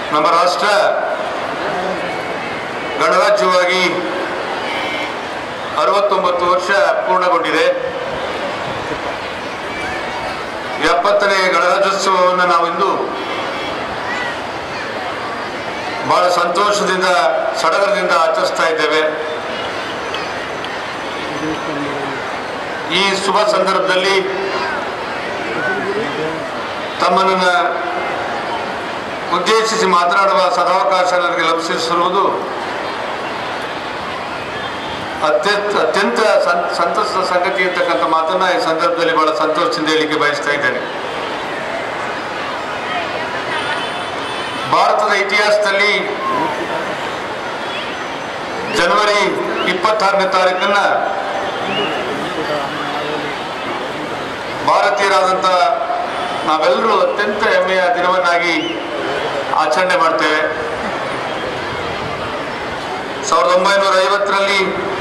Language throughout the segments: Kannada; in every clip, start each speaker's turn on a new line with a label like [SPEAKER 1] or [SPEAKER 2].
[SPEAKER 1] ನಮ್ಮ ರಾಷ್ಟ್ರ ಗಣರಾಜ್ಯವಾಗಿ 69 ವರ್ಷ ಪೂರ್ಣಗೊಂಡಿದೆ. 70ನೇ ಗಣರಾಜ್ಯೋತ್ಸವವನ್ನು ನಾವಿಂದು ಬಹಳ ಸಂತೋಷದಿಂದ ಸಡಗರದಿಂದ ಆಚರಿಸ್ತಾ ಇದ್ದೇವೆ. ಈ ಶುಭ ಸಂದರ್ಭದಲ್ಲಿ ತಮ್ಮನ್ನು ಉದ್ದೇಶಿಸಿ ಮಾತನಾಡುವ ಸದಾವಕಾಶ ನನಗೆ ಲಭಿಸಿರುವುದು ಅತ್ಯಂತ ಸಂತಸದ ಸಂಗತಿ ಅಂತಕ್ಕಂಥ ಮಾತನ್ನ ಈ ಸಂದರ್ಭದಲ್ಲಿ ಬಹಳ ಸಂತೋಷದಿಂದ ಹೇಳಿಕೆ ಬಯಸ್ತಾ ಇದ್ದೇನೆ. ಭಾರತದ ಇತಿಹಾಸದಲ್ಲಿ ಜನವರಿ 26ನೇ ತಾರೀಕನ್ನ ಭಾರತೀಯರಾದಂಥ ನಾವೆಲ್ಲರೂ ಅತ್ಯಂತ ಹೆಮ್ಮೆಯ ದಿನವನ್ನಾಗಿ ಆಚರಣೆ ಮಾಡ್ತೇವೆ. 1950ರಲ್ಲಿ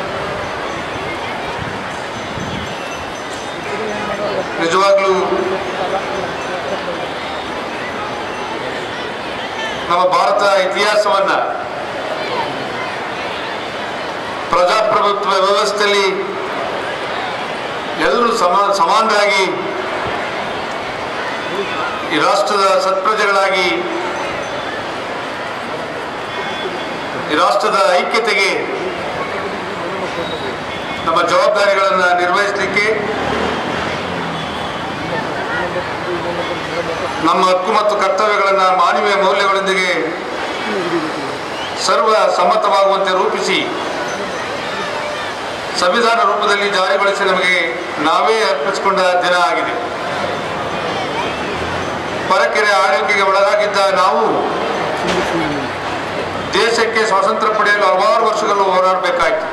[SPEAKER 1] ನಿಜವಾಗ್ಲೂ ನಮ್ಮ ಭಾರತ ಇತಿಹಾಸವನ್ನ ಪ್ರಜಾಪ್ರಭುತ್ವ ವ್ಯವಸ್ಥೆಯಲ್ಲಿ ಎಲ್ಲರೂ ಸಮಾನರಾಗಿ ಈ ರಾಷ್ಟ್ರದ ಸತ್ಪ್ರಜೆಗಳಾಗಿ ಈ ರಾಷ್ಟ್ರದ ಐಕ್ಯತೆಗೆ ನಮ್ಮ ಜವಾಬ್ದಾರಿಗಳನ್ನು ನಿರ್ವಹಿಸಲಿಕ್ಕೆ ನಮ್ಮ ಹಕ್ಕು ಮತ್ತು ಕರ್ತವ್ಯಗಳನ್ನು ಮಾನವೀಯ ಮೌಲ್ಯಗಳೊಂದಿಗೆ ಸರ್ವ ಸಮ್ಮತವಾಗುವಂತೆ ರೂಪಿಸಿ ಸಂವಿಧಾನ ರೂಪದಲ್ಲಿ ಜಾರಿಗೊಳಿಸಿ ನಮಗೆ ನಾವೇ ಅರ್ಪಿಸಿಕೊಂಡ ದಿನ ಆಗಿದೆ. ಪರಕೆರೆ ಆಳ್ವಿಕೆಗೆ ಒಳಗಾಗಿದ್ದ ನಾವು ದೇಶಕ್ಕೆ ಸ್ವಾತಂತ್ರ್ಯ ಪಡೆಯಲು ಹಲವಾರು ವರ್ಷಗಳು ಹೋರಾಡಬೇಕಾಯಿತು.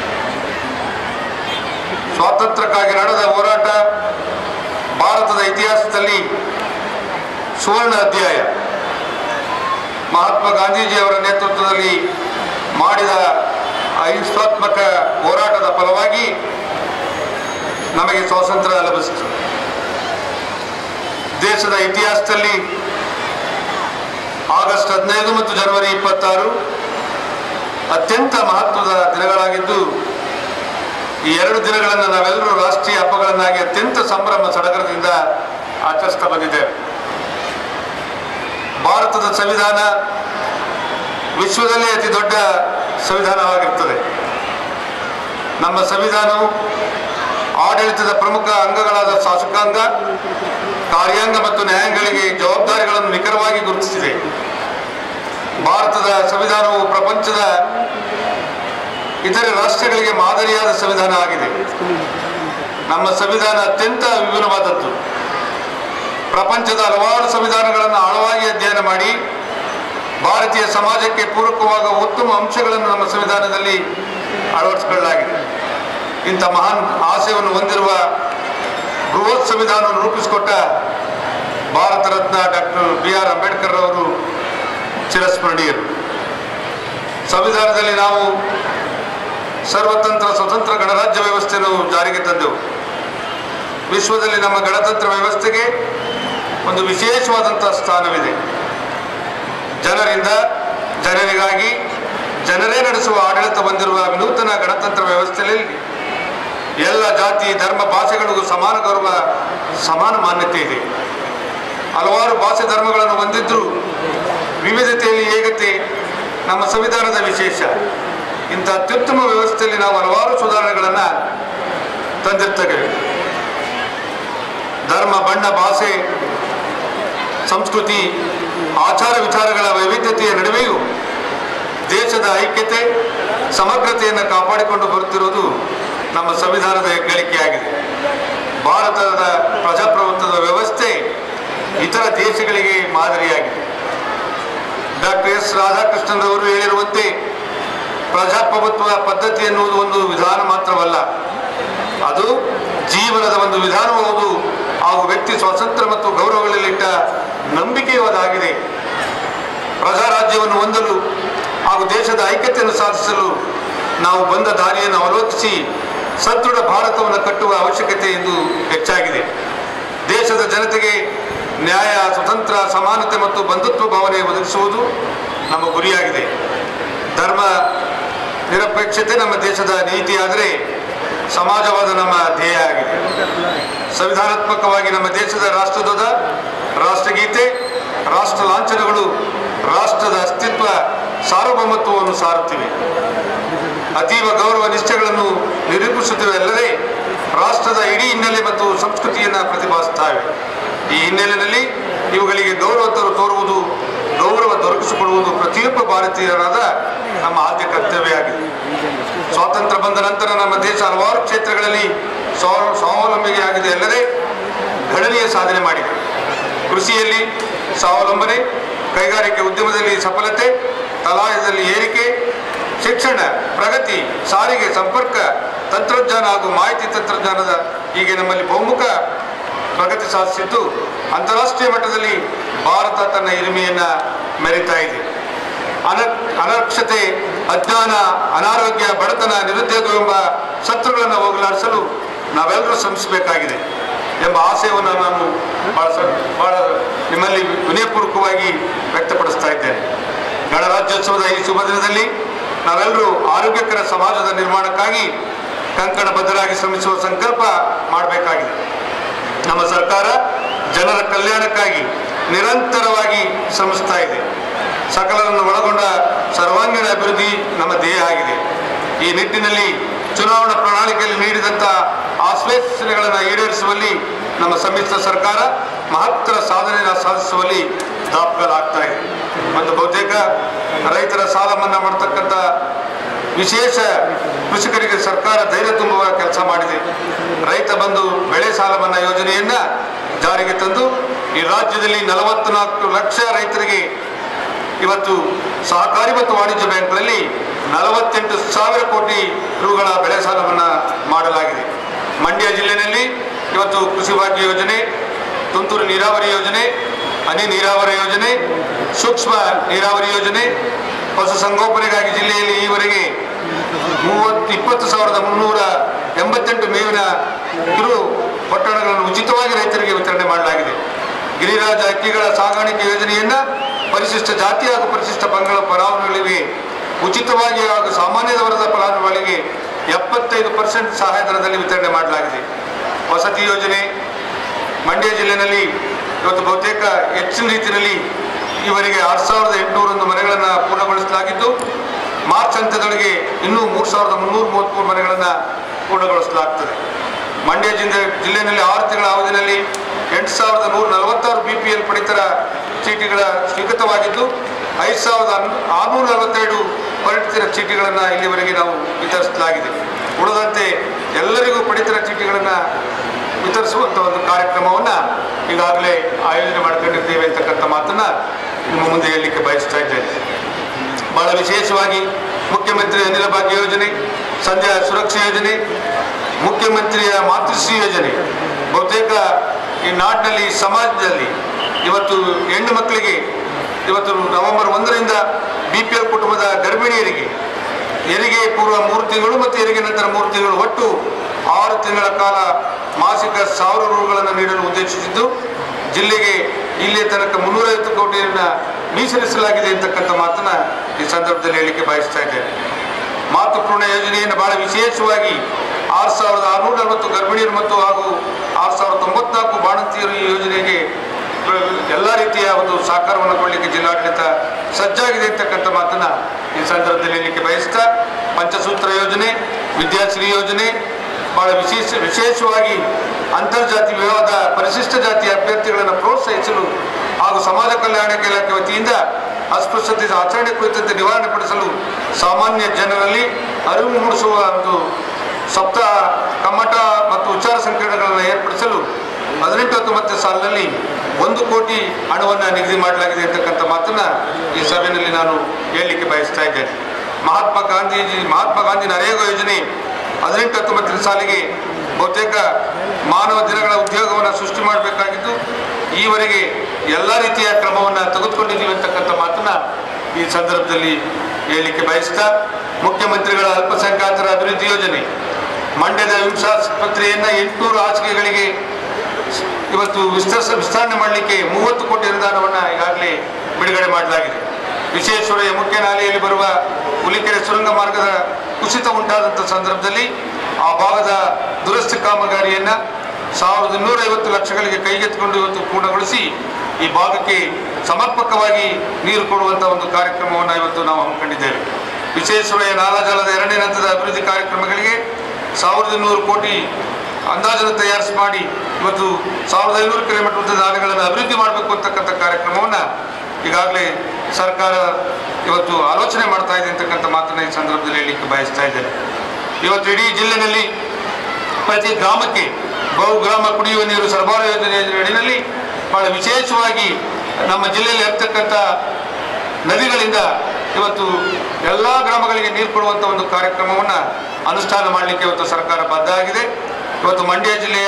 [SPEAKER 1] ಸ್ವಾತಂತ್ರ್ಯಕ್ಕಾಗಿ ನಡೆದ ಹೋರಾಟ ಭಾರತದ ಇತಿಹಾಸದಲ್ಲಿ ಸುವರ್ಣ ಅಧ್ಯಾಯ. ಮಹಾತ್ಮ ಗಾಂಧೀಜಿಯವರ ನೇತೃತ್ವದಲ್ಲಿ ಮಾಡಿದ ಅಹಿಂಸಾತ್ಮಕ ಹೋರಾಟದ ಫಲವಾಗಿ ನಮಗೆ ಸ್ವಾತಂತ್ರ್ಯ ಲಭಿಸಿತು. ದೇಶದ ಇತಿಹಾಸದಲ್ಲಿ ಆಗಸ್ಟ್ 15 ಮತ್ತು ಜನವರಿ 26 ಅತ್ಯಂತ ಮಹತ್ವದ ದಿನಗಳಾಗಿದ್ದು, ಈ 2 ದಿನಗಳನ್ನು ನಾವೆಲ್ಲರೂ ರಾಷ್ಟ್ರೀಯ ಹಬ್ಬಗಳನ್ನಾಗಿ ಅತ್ಯಂತ ಸಂಭ್ರಮ ಸಡಗರದಿಂದ ಆಚರಿಸ್ತಾ ಬಂದಿದ್ದೇವೆ. ಭಾರತದ ಸಂವಿಧಾನ ವಿಶ್ವದಲ್ಲೇ ಅತಿ ದೊಡ್ಡ ಸಂವಿಧಾನವಾಗಿರುತ್ತದೆ. ನಮ್ಮ ಸಂವಿಧಾನವು ಆಡಳಿತದ ಪ್ರಮುಖ ಅಂಗಗಳಾದ ಶಾಸಕಾಂಗ, ಕಾರ್ಯಾಂಗ ಮತ್ತು ನ್ಯಾಯಾಂಗಗಳಿಗೆ ಜವಾಬ್ದಾರಿಗಳನ್ನು ನಿಖರವಾಗಿ ಗುರುತಿಸಿದೆ. ಭಾರತದ ಸಂವಿಧಾನವು ಪ್ರಪಂಚದ ಇತರೆ ರಾಷ್ಟ್ರಗಳಿಗೆ ಮಾದರಿಯಾದ ಸಂವಿಧಾನ ಆಗಿದೆ. ನಮ್ಮ ಸಂವಿಧಾನ ಅತ್ಯಂತ ವಿಭಿನ್ನವಾದದ್ದು. ಪ್ರಪಂಚದ ಹಲವಾರು ಸಂವಿಧಾನಗಳನ್ನು ಆಳವಾಗಿ ಅಧ್ಯಯನ ಮಾಡಿ ಭಾರತೀಯ ಸಮಾಜಕ್ಕೆ ಪೂರಕವಾದ ಉತ್ತಮ ಅಂಶಗಳನ್ನು ನಮ್ಮ ಸಂವಿಧಾನದಲ್ಲಿ ಅಳವಡಿಸಿಕೊಳ್ಳಲಾಗಿದೆ. ಇಂಥ ಮಹಾನ್ ಆಶಯವನ್ನು ಹೊಂದಿರುವ ಬೃಹತ್ ಸಂವಿಧಾನವನ್ನು ರೂಪಿಸಿಕೊಟ್ಟ ಭಾರತ ರತ್ನ ಡಾಕ್ಟರ್ BR ಅಂಬೇಡ್ಕರ್ ಅವರು ಚಿರಸ್ಮರಣೀಯರು. ಸಂವಿಧಾನದಲ್ಲಿ ನಾವು ಸರ್ವತಂತ್ರ ಸ್ವತಂತ್ರ ಗಣರಾಜ್ಯ ವ್ಯವಸ್ಥೆಯನ್ನು ಜಾರಿಗೆ ತಂದೆವು. ವಿಶ್ವದಲ್ಲಿ ನಮ್ಮ ಗಣತಂತ್ರ ವ್ಯವಸ್ಥೆಗೆ ಒಂದು ವಿಶೇಷವಾದಂಥ ಸ್ಥಾನವಿದೆ. ಜನರಿಂದ ಜನರಿಗಾಗಿ ಜನರೇ ನಡೆಸುವ ಆಡಳಿತ ಹೊಂದಿರುವ ವಿನೂತನ ಗಣತಂತ್ರ ವ್ಯವಸ್ಥೆಯಲ್ಲಿ ಎಲ್ಲ ಜಾತಿ ಧರ್ಮ ಭಾಷೆಗಳಿಗೂ ಸಮಾನ ಗೌರವ, ಸಮಾನ ಮಾನ್ಯತೆ ಇದೆ. ಹಲವಾರು ಭಾಷೆ ಧರ್ಮಗಳನ್ನು ಹೊಂದಿದ್ದರೂ ವಿವಿಧತೆಯಲ್ಲಿ ಏಕತೆ ನಮ್ಮ ಸಂವಿಧಾನದ ವಿಶೇಷ. ಇಂಥ ಅತ್ಯುತ್ತಮ ವ್ಯವಸ್ಥೆಯಲ್ಲಿ ನಾವು ಹಲವಾರು ಸುಧಾರಣೆಗಳನ್ನು ತಂದಿರ್ತೇವೆ. ಧರ್ಮ, ಬಣ್ಣ, ಭಾಷೆ, ಸಂಸ್ಕೃತಿ, ಆಚಾರ ವಿಚಾರಗಳ ವೈವಿಧ್ಯತೆಯ ನಡುವೆಯೂ ದೇಶದ ಐಕ್ಯತೆ ಸಮಗ್ರತೆಯನ್ನು ಕಾಪಾಡಿಕೊಂಡು ಬರುತ್ತಿರುವುದು ನಮ್ಮ ಸಂವಿಧಾನದ ಹೆಗ್ಗಳಿಕೆಯಾಗಿದೆ. ಭಾರತದ ಪ್ರಜಾಪ್ರಭುತ್ವದ ವ್ಯವಸ್ಥೆ ಇತರ ದೇಶಗಳಿಗೆ ಮಾದರಿಯಾಗಿದೆ. Doctor S. ರಾಧಾಕೃಷ್ಣನ್ ಹೇಳಿರುವಂತೆ ಪ್ರಜಾಪ್ರಭುತ್ವ ಪದ್ಧತಿ ಎನ್ನುವುದು ಒಂದು ವಿಧಾನ ಮಾತ್ರವಲ್ಲ, ಅದು ಜೀವನದ ಒಂದು ವಿಧಾನವಾಗುವುದು ಹಾಗೂ ವ್ಯಕ್ತಿ ಸ್ವಾತಂತ್ರ್ಯ ಮತ್ತು ಗೌರವಗಳಲ್ಲಿಟ್ಟ ನಂಬಿಕೆಯೂ ಅದಾಗಿದೆ. ಪ್ರಜಾರಾಜ್ಯವನ್ನು ಹೊಂದಲು ಹಾಗೂ ದೇಶದ ಐಕ್ಯತೆಯನ್ನು ಸಾಧಿಸಲು ನಾವು ಬಂದ ದಾರಿಯನ್ನು ಅವಲೋಕಿಸಿ ಸದೃಢ ಭಾರತವನ್ನು ಕಟ್ಟುವ ಅವಶ್ಯಕತೆ ಎಂದು ಹೆಚ್ಚಾಗಿದೆ. ದೇಶದ ಜನತೆಗೆ ನ್ಯಾಯ, ಸ್ವತಂತ್ರ, ಸಮಾನತೆ ಮತ್ತು ಬಂಧುತ್ವ ಭಾವನೆ ಒದಗಿಸುವುದು ನಮ್ಮ ಗುರಿಯಾಗಿದೆ. ಧರ್ಮ ನಿರಪೇಕ್ಷತೆ ನಮ್ಮ ದೇಶದ ನೀತಿಯಾದರೆ ಸಮಾಜವಾದ ನಮ್ಮ ಧ್ಯೇಯ ಆಗಿದೆ. ಸಂವಿಧಾನಾತ್ಮಕವಾಗಿ ನಮ್ಮ ದೇಶದ ರಾಷ್ಟ್ರಧ್ವಜ, ರಾಷ್ಟ್ರಗೀತೆ, ರಾಷ್ಟ್ರ ಲಾಂಛನಗಳು ರಾಷ್ಟ್ರದ ಅಸ್ತಿತ್ವ, ಸಾರ್ವಭೌಮತ್ವವನ್ನು ಸಾರುತ್ತಿವೆ. ಅತೀವ ಗೌರವ ನಿಷ್ಠೆಗಳನ್ನು ನಿರೂಪಿಸುತ್ತಿವೆ ಅಲ್ಲದೆ ರಾಷ್ಟ್ರದ ಇಡೀ ಹಿನ್ನೆಲೆ ಮತ್ತು ಸಂಸ್ಕೃತಿಯನ್ನು ಪ್ರತಿಪಾದಿಸುತ್ತವೆ. ಈ ಹಿನ್ನೆಲೆಯಲ್ಲಿ ಇವುಗಳಿಗೆ ಗೌರವ ತೋರುವುದು, ಗೌರವ ದೊರಕಿಸಿಕೊಡುವುದು ಪ್ರತಿಯೊಬ್ಬ ಭಾರತೀಯರಾದ ನಮ್ಮ ಆದ್ಯ ಕರ್ತವ್ಯ ಆಗಿದೆ. ಸ್ವಾತಂತ್ರ್ಯ ಬಂದ ನಂತರ ನಮ್ಮ ದೇಶ ಹಲವಾರು ಕ್ಷೇತ್ರಗಳಲ್ಲಿ ಸ್ವಾವಲಂಬಿಗೆ ಆಗಿದೆ ಅಲ್ಲದೆ ಗಣನೀಯ ಸಾಧನೆ ಮಾಡಿದೆ. ಕೃಷಿಯಲ್ಲಿ ಸ್ವಾವಲಂಬನೆ, ಕೈಗಾರಿಕೆ ಉದ್ಯಮದಲ್ಲಿ ಸಫಲತೆ, ಕಲಾಯದಲ್ಲಿ ಏರಿಕೆ, ಶಿಕ್ಷಣ ಪ್ರಗತಿ, ಸಾರಿಗೆ, ಸಂಪರ್ಕ, ತಂತ್ರಜ್ಞಾನ ಹಾಗೂ ಮಾಹಿತಿ ತಂತ್ರಜ್ಞಾನದ ಹೀಗೆ ನಮ್ಮಲ್ಲಿ ಬಹುಮುಖ ಪ್ರಗತಿ ಸಾಧಿಸಿದ್ದು ಅಂತಾರಾಷ್ಟ್ರೀಯ ಮಟ್ಟದಲ್ಲಿ ಭಾರತ ತನ್ನ ಹಿರಿಮೆಯನ್ನು ಮೆರೀತಾ ಇದೆ. ಅನಕ್ಷತೆ, ಅಜ್ಞಾನ, ಅನಾರೋಗ್ಯ, ಬಡತನ, ನಿರುದ್ಯೋಗವೆಂಬ ಶತ್ರುಗಳನ್ನು ಹೋಗಲಾಡಿಸಲು ನಾವೆಲ್ಲರೂ ಶ್ರಮಿಸಬೇಕಾಗಿದೆ ಎಂಬ ಆಶಯವನ್ನು ನಾನು ಬಹಳ ನಿಮ್ಮಲ್ಲಿ ವಿನಯಪೂರ್ವಕವಾಗಿ ವ್ಯಕ್ತಪಡಿಸ್ತಾ ಇದ್ದೇನೆ. ಗಣರಾಜ್ಯೋತ್ಸವದ ಈ ಶುಭ ದಿನದಲ್ಲಿ ನಾವೆಲ್ಲರೂ ಆರೋಗ್ಯಕರ ಸಮಾಜದ ನಿರ್ಮಾಣಕ್ಕಾಗಿ ಕಂಕಣಬದ್ಧರಾಗಿ ಶ್ರಮಿಸುವ ಸಂಕಲ್ಪ ಮಾಡಬೇಕಾಗಿದೆ. ನಮ್ಮ ಸರ್ಕಾರ ಜನರ ಕಲ್ಯಾಣಕ್ಕಾಗಿ ನಿರಂತರವಾಗಿ ಶ್ರಮಿಸ್ತಾ ಇದೆ. ಸಕಲರನ್ನು ಒಳಗೊಂಡ ಸರ್ವಾಂಗೀಣ ಅಭಿವೃದ್ಧಿ ನಮ್ಮ ಧ್ಯೇಯ ಆಗಿದೆ. ಈ ನಿಟ್ಟಿನಲ್ಲಿ ಚುನಾವಣಾ ಪ್ರಣಾಳಿಕೆಯಲ್ಲಿ ನೀಡಿದಂಥ ಆಶ್ವಾಸನೆಗಳನ್ನು ಈಡೇರಿಸುವಲ್ಲಿ ನಮ್ಮ ಸಮ್ಮಿಶ್ರ ಸರ್ಕಾರ ಮಹತ್ತರ ಸಾಧನೆಯನ್ನು ಸಾಧಿಸುವಲ್ಲಿ ದಾಪುಗಾಲಾಗ್ತಾ ಇದೆ. ಮತ್ತು ಬಹುತೇಕ ರೈತರ ಸಾಲ ಮನ್ನಾ ಮಾಡತಕ್ಕಂಥ ವಿಶೇಷ ಕೃಷಿಕರಿಗೆ ಸರ್ಕಾರ ಧೈರ್ಯ ತುಂಬುವ ಕೆಲಸ ಮಾಡಿದೆ. ರೈತ ಬಂಧು ಬೆಳೆ ಸಾಲ ಮನ್ನಾ ಯೋಜನೆಯನ್ನು ಜಾರಿಗೆ ತಂದು ಈ ರಾಜ್ಯದಲ್ಲಿ 44 ಲಕ್ಷ ರೈತರಿಗೆ ಇವತ್ತು ಸಹಕಾರಿ ಮತ್ತು ವಾಣಿಜ್ಯ ಬ್ಯಾಂಕ್ಗಳಲ್ಲಿ 48,000 ಕೋಟಿ ರುಗಳ ಬೆಳೆ ಸಾಲವನ್ನು ಮಾಡಲಾಗಿದೆ. ಮಂಡ್ಯ ಜಿಲ್ಲೆಯಲ್ಲಿ ಇವತ್ತು ಕೃಷಿ ಭಾಗ್ಯ ಯೋಜನೆ, ತುಂತುರು ನೀರಾವರಿ ಯೋಜನೆ, ಹನಿ ನೀರಾವರಿ ಯೋಜನೆ, ಸೂಕ್ಷ್ಮ ನೀರಾವರಿ ಯೋಜನೆ, ಪಶುಸಂಗೋಪನೆಗಾಗಿ ಜಿಲ್ಲೆಯಲ್ಲಿ ಈವರೆಗೆ 20,388 ಮೇವಿನ ಕಿರು ಪಟ್ಟಣಗಳನ್ನು ಉಚಿತವಾಗಿ ರೈತರಿಗೆ ವಿತರಣೆ ಮಾಡಲಾಗಿದೆ. ಗಿರಿರಾಜ ಹಕ್ಕಿಗಳ ಸಾಗಾಣಿಕೆ ಯೋಜನೆಯನ್ನು ಪರಿಶಿಷ್ಟ ಜಾತಿ ಹಾಗೂ ಪರಿಶಿಷ್ಟ ಪಂಗಡ ಫಲಾನುಭವಿಗಳಿಗೆ ಉಚಿತವಾಗಿ ಹಾಗೂ ಸಾಮಾನ್ಯ ವರ್ಗದ ಫಲಾನುಭವಿಗಳಿಗೆ 75% ಸಹಾಯಧನದಲ್ಲಿ ವಿತರಣೆ ಮಾಡಲಾಗಿದೆ. ವಸತಿ ಯೋಜನೆ ಮಂಡ್ಯ ಜಿಲ್ಲೆಯಲ್ಲಿ ಇವತ್ತು ಬಹುತೇಕ ಹೆಚ್ಚಿನ ರೀತಿಯಲ್ಲಿ ಈವರೆಗೆ 6,801 ಮನೆಗಳನ್ನು ಪೂರ್ಣಗೊಳಿಸಲಾಗಿದ್ದು ಮಾರ್ಚ್ ಅಂತ್ಯದೊಳಗೆ ಇನ್ನೂ 3,333 ಮನೆಗಳನ್ನು ಪೂರ್ಣಗೊಳಿಸಲಾಗುತ್ತದೆ. ಮಂಡ್ಯ ಜಿಲ್ಲೆಯಲ್ಲಿ 6 ತಿಂಗಳ ಅವಧಿಯಲ್ಲಿ 8,146 BPL ಪಡಿತರ ಚೀಟಿಗಳ ಸ್ವೀಕೃತವಾಗಿದ್ದು 5,647 ಪಡಿತರ ಚೀಟಿಗಳನ್ನು ಇಲ್ಲಿವರೆಗೆ ನಾವು ವಿತರಿಸಲಾಗಿದೆ. ಉಳಿದಂತೆ ಎಲ್ಲರಿಗೂ ಪಡಿತರ ಚೀಟಿಗಳನ್ನು ವಿತರಿಸುವಂಥ ಒಂದು ಕಾರ್ಯಕ್ರಮವನ್ನು ಈಗಾಗಲೇ ಆಯೋಜನೆ ಮಾಡಿಕೊಂಡಿದ್ದೇವೆ ಅಂತಕ್ಕಂಥ ಮಾತನ್ನು ನಿಮ್ಮ ಮುಂದೆ ಹೇಳಲಿಕ್ಕೆ ಬಯಸ್ತಾ ಇದ್ದೇನೆ. ಬಹಳ ವಿಶೇಷವಾಗಿ ಮುಖ್ಯಮಂತ್ರಿ ಅನಿಲ ಭಾಗ್ಯ ಯೋಜನೆ, ಸಂಧ್ಯಾ ಸುರಕ್ಷಾ ಯೋಜನೆ, ಮುಖ್ಯಮಂತ್ರಿಯ ಮಾತೃಶ್ರೀ ಯೋಜನೆ ಬಹುತೇಕ ಈ ನಾಡಿನಲ್ಲಿ ಸಮಾಜದಲ್ಲಿ ಇವತ್ತು ಹೆಣ್ಣು ಮಕ್ಕಳಿಗೆ ಇವತ್ತು ನವೆಂಬರ್ 1ರಿಂದ BPL ಕುಟುಂಬದ ಗರ್ಭಿಣಿಯರಿಗೆ ಹೆರಿಗೆ ಪೂರ್ವ 3 ತಿಂಗಳು ಮತ್ತು ಹೆರಿಗೆ ನಂತರ 3 ತಿಂಗಳು ಒಟ್ಟು 6 ತಿಂಗಳ ಕಾಲ ಮಾಸಿಕ 1,000 ರುಗಳನ್ನು ನೀಡಲು ಉದ್ದೇಶಿಸಿದ್ದು ಜಿಲ್ಲೆಗೆ ಇಲ್ಲಿ ತನಕ 350 ಕೋಟಿಯನ್ನು ಮೀಸಲಿಸಲಾಗಿದೆ ಅಂತಕ್ಕಂಥ ಮಾತನ್ನು ಈ ಸಂದರ್ಭದಲ್ಲಿ ಹೇಳಲಿಕ್ಕೆ ಬಯಸ್ತಾ ಇದ್ದೇನೆ. ಮಾತೃಪೂರ್ಣ ಯೋಜನೆಯನ್ನು ಬಹಳ ವಿಶೇಷವಾಗಿ 6,640 ಗರ್ಭಿಣಿಯರು ಮತ್ತು ಹಾಗೂ 6,094 ಬಾಣಂತಿಯರು ಈ ಯೋಜನೆಗೆ ಎಲ್ಲ ರೀತಿಯ ಒಂದು ಸಹಕಾರವನ್ನು ಕೊಡಲಿಕ್ಕೆ ಜಿಲ್ಲಾಡಳಿತ ಸಜ್ಜಾಗಿದೆ ಅಂತಕ್ಕಂಥ ಮಾತನ್ನು ಈ ಸಂದರ್ಭದಲ್ಲಿ ಹೇಳಲಿಕ್ಕೆ ಬಯಸ್ತಾ, ಪಂಚಸೂತ್ರ ಯೋಜನೆ, ವಿದ್ಯಾಶ್ರೀ ಯೋಜನೆ ಬಹಳ ವಿಶೇಷವಾಗಿ ಅಂತರ್ಜಾತಿ ವಿವಾದ ಪರಿಶಿಷ್ಟ ಜಾತಿಯ ಅಭ್ಯರ್ಥಿಗಳನ್ನು ಪ್ರೋತ್ಸಾಹಿಸಲು ಹಾಗೂ ಸಮಾಜ ಕಲ್ಯಾಣ ಇಲಾಖೆ ವತಿಯಿಂದ ಅಸ್ಪೃಶ್ಯತೆ ಆಚರಣೆ ಕುರಿತಂತೆ ನಿವಾರಣೆ ಪಡಿಸಲು ಸಾಮಾನ್ಯ ಜನರಲ್ಲಿ ಅರಿವು ಮೂಡಿಸುವ ಒಂದು ಸಪ್ತಾಹ ಕಮ್ಮಟ ಮತ್ತು ಉಚ್ಚಾರ ಸಂಕಿರಣಗಳನ್ನು ಏರ್ಪಡಿಸಲು 18-19 ಸಾಲಿನಲ್ಲಿ 1 ಕೋಟಿ ಹಣವನ್ನು ನಿಗದಿ ಮಾಡಲಾಗಿದೆ ಅಂತಕ್ಕಂಥ ಮಾತನ್ನು ಈ ಸಭೆಯಲ್ಲಿ ನಾನು ಹೇಳಲಿಕ್ಕೆ ಬಯಸ್ತಾ ಇದ್ದೇನೆ. ಮಹಾತ್ಮ ಗಾಂಧಿ ನರೇಗಾ ಯೋಜನೆ 18-19 ಸಾಲಿಗೆ ಬಹುತೇಕ ಮಾನವ ದಿನಗಳ ಉದ್ಯೋಗವನ್ನು ಸೃಷ್ಟಿ ಮಾಡಬೇಕಾಗಿದ್ದು ಈವರೆಗೆ ಎಲ್ಲ ರೀತಿಯ ಕ್ರಮವನ್ನು ತೆಗೆದುಕೊಂಡಿದ್ದೀವಿ ಅಂತಕ್ಕಂಥ ಮಾತನ್ನು ಈ ಸಂದರ್ಭದಲ್ಲಿ ಹೇಳಲಿಕ್ಕೆ ಬಯಸ್ತಾ, ಮುಖ್ಯಮಂತ್ರಿಗಳ ಅಲ್ಪಸಂಖ್ಯಾತರ ಅಭಿವೃದ್ಧಿ ಯೋಜನೆ ಮಂಡ್ಯದ ವಿಮ್ಸ್ ಆಸ್ಪತ್ರೆಯನ್ನು 800 ಹಾಸಿಗೆಗಳಿಗೆ ಇವತ್ತು ವಿಸ್ತರಣೆ ಮಾಡಲಿಕ್ಕೆ 30 ಕೋಟಿ ಅನುದಾನವನ್ನು ಈಗಾಗಲೇ ಬಿಡುಗಡೆ ಮಾಡಲಾಗಿದೆ. ವಿಶ್ವೇಶ್ವರಯ್ಯ ಮುಖ್ಯ ನಾಲೆಯಲ್ಲಿ ಬರುವ ಹುಲಿಕೆರೆ ಸುರಂಗ ಮಾರ್ಗದ ಕುಸಿತ ಉಂಟಾದಂಥ ಸಂದರ್ಭದಲ್ಲಿ ಆ ಭಾಗದ ದುರಸ್ತಿ ಕಾಮಗಾರಿಯನ್ನು 1250 ಲಕ್ಷಗಳಿಗೆ ಕೈಗೆತ್ತಿಕೊಂಡು ಇವತ್ತು ಪೂರ್ಣಗೊಳಿಸಿ ಈ ಭಾಗಕ್ಕೆ ಸಮರ್ಪಕವಾಗಿ ನೀರು ಕೊಡುವಂಥ ಒಂದು ಕಾರ್ಯಕ್ರಮವನ್ನು ಇವತ್ತು ನಾವು ಹಮ್ಮಿಕೊಂಡಿದ್ದೇವೆ. ವಿಶ್ವೇಶ್ವರಯ್ಯ ನಾಲಾಜಲದ 2ನೇ ಹಂತದ ಅಭಿವೃದ್ಧಿ ಕಾರ್ಯಕ್ರಮಗಳಿಗೆ 1200 ಕೋಟಿ ಅಂದಾಜನ್ನು ತಯಾರಿಸಿ ಮಾಡಿ ಇವತ್ತು 1500 ಕಿಲೋಮೀಟರ್ ಉದ್ದದ ನಾಲೆಗಳನ್ನು ಅಭಿವೃದ್ಧಿ ಮಾಡಬೇಕು ಅಂತಕ್ಕಂಥ ಕಾರ್ಯಕ್ರಮವನ್ನು ಈಗಾಗಲೇ ಸರ್ಕಾರ ಇವತ್ತು ಆಲೋಚನೆ ಮಾಡ್ತಾ ಇದೆ ಅಂತಕ್ಕಂಥ ಮಾತನ್ನು ಈ ಸಂದರ್ಭದಲ್ಲಿ ಹೇಳಲಿಕ್ಕೆ ಬಯಸ್ತಾ ಇದ್ದೇನೆ. ಇವತ್ತು ಇಡೀ ಜಿಲ್ಲೆಯಲ್ಲಿ ಪ್ರತಿ ಗ್ರಾಮಕ್ಕೆ ಬಹುಗ್ರಾಮ ಕುಡಿಯುವ ನೀರು ಸರಬರಾಜು ಯೋಜನೆ ಅಡಿಯಲ್ಲಿ ಬಹಳ ವಿಶೇಷವಾಗಿ ನಮ್ಮ ಜಿಲ್ಲೆಯಲ್ಲಿ ಇರ್ತಕ್ಕಂಥ ನದಿಗಳಿಂದ ಇವತ್ತು ಎಲ್ಲ ಗ್ರಾಮಗಳಿಗೆ ನೀರು ಕೊಡುವಂಥ ಒಂದು ಕಾರ್ಯಕ್ರಮವನ್ನು ಅನುಷ್ಠಾನ ಮಾಡಲಿಕ್ಕೆ ಇವತ್ತು ಸರ್ಕಾರ ಬದ್ಧ ಆಗಿದೆ. ಇವತ್ತು ಮಂಡ್ಯ ಜಿಲ್ಲೆಯ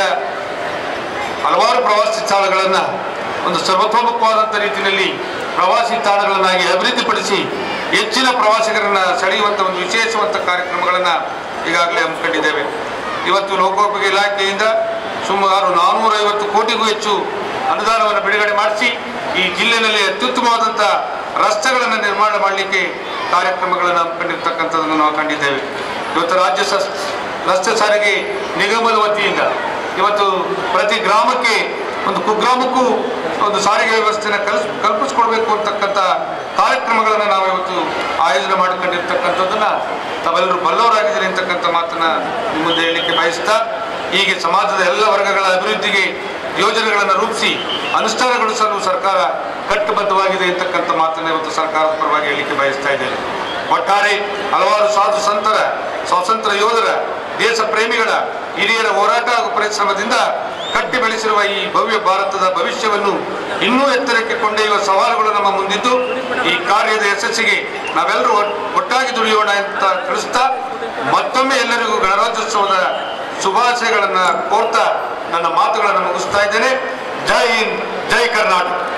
[SPEAKER 1] ಹಲವಾರು ಪ್ರವಾಸಿ ಸ್ಥಳಗಳನ್ನು ಒಂದು ಸರ್ವತೋಮುಖವಾದಂಥ ರೀತಿಯಲ್ಲಿ ಪ್ರವಾಸಿ ತಾಣಗಳನ್ನಾಗಿ ಅಭಿವೃದ್ಧಿಪಡಿಸಿ ಹೆಚ್ಚಿನ ಪ್ರವಾಸಿಗರನ್ನು ಸೆಳೆಯುವಂಥ ಒಂದು ವಿಶೇಷವಂತ ಕಾರ್ಯಕ್ರಮಗಳನ್ನು ಈಗಾಗಲೇ ಹಮ್ಮಿಕೊಂಡಿದ್ದೇವೆ. ಇವತ್ತು ಲೋಕೋಪಯೋಗಿ ಇಲಾಖೆಯಿಂದ ಸುಮಾರು 450 ಕೋಟಿಗೂ ಹೆಚ್ಚು ಅನುದಾನವನ್ನು ಬಿಡುಗಡೆ ಮಾಡಿಸಿ ಈ ಜಿಲ್ಲೆಯಲ್ಲಿ ಅತ್ಯುತ್ತಮವಾದಂಥ ರಸ್ತೆಗಳನ್ನು ನಿರ್ಮಾಣ ಮಾಡಲಿಕ್ಕೆ ಕಾರ್ಯಕ್ರಮಗಳನ್ನು ಹಮ್ಮಿಕೊಂಡಿರ್ತಕ್ಕಂಥದ್ದನ್ನು ನಾವು ಕಂಡಿದ್ದೇವೆ. ಇವತ್ತು ರಾಜ್ಯ ರಸ್ತೆ ಸಾರಿಗೆ ನಿಗಮದ ವತಿಯಿಂದ ಇವತ್ತು ಪ್ರತಿ ಗ್ರಾಮಕ್ಕೆ ಒಂದು ಕುಗ್ರಾಮಕ್ಕೂ ಒಂದು ಸಾರಿಗೆ ವ್ಯವಸ್ಥೆಯನ್ನು ಕಲ್ಪಿಸ್ಕೊಡ್ಬೇಕು ಅಂತಕ್ಕಂಥ ಕಾರ್ಯಕ್ರಮಗಳನ್ನು ನಾವು ಇವತ್ತು ಆಯೋಜನೆ ಮಾಡಿಕೊಂಡಿರ್ತಕ್ಕಂಥದ್ದನ್ನು ತಾವೆಲ್ಲರೂ ಬಲ್ಲವರಾಗಿದ್ದೀರಿ ಅಂತಕ್ಕಂಥ ಮಾತನ್ನು ನಿಮ್ಮ ಮುಂದೆ ಹೇಳಲಿಕ್ಕೆ ಬಯಸ್ತಾ, ಹೀಗೆ ಸಮಾಜದ ಎಲ್ಲ ವರ್ಗಗಳ ಅಭಿವೃದ್ಧಿಗೆ ಯೋಜನೆಗಳನ್ನು ರೂಪಿಸಿ ಅನುಷ್ಠಾನಗೊಳಿಸಲು ಸರ್ಕಾರ ಕಟ್ಟುಬದ್ಧವಾಗಿದೆ ಅಂತಕ್ಕಂಥ ಮಾತನ್ನು ಇವತ್ತು ಸರ್ಕಾರದ ಪರವಾಗಿ ಹೇಳಲಿಕ್ಕೆ ಬಯಸ್ತಾ ಇದ್ದೇನೆ. ಒಟ್ಟಾರೆ ಹಲವಾರು ಸಾಧು ಸಂತರ, ಸ್ವಾತಂತ್ರ್ಯ ಯೋಧರ, ದೇಶ ಪ್ರೇಮಿಗಳ, ಹಿರಿಯರ ಹೋರಾಟ ಹಾಗೂ ಪರಿಶ್ರಮದಿಂದ ಕಟ್ಟಿ ಬೆಳೆಸಿರುವ ಈ ಭವ್ಯ ಭಾರತದ ಭವಿಷ್ಯವನ್ನು ಇನ್ನೂ ಎತ್ತರಕ್ಕೆ ಕೊಂಡೊಯ್ಯುವ ಸವಾಲುಗಳು ನಮ್ಮ ಮುಂದಿದ್ದು ಈ ಕಾರ್ಯದ ಯಶಸ್ಸಿಗೆ ನಾವೆಲ್ಲರೂ ಒಟ್ಟಾಗಿ ದುಡಿಯೋಣ ಅಂತ ತಿಳಿಸ್ತಾ ಮತ್ತೊಮ್ಮೆ ಎಲ್ಲರಿಗೂ ಗಣರಾಜ್ಯೋತ್ಸವದ ಶುಭಾಶಯಗಳನ್ನು ಕೋರ್ತಾ ನನ್ನ ಮಾತುಗಳನ್ನು ಮುಗಿಸ್ತಾ ಇದ್ದೇನೆ. ಜೈ ಹಿಂದ್, ಜೈ ಕರ್ನಾಟಕ.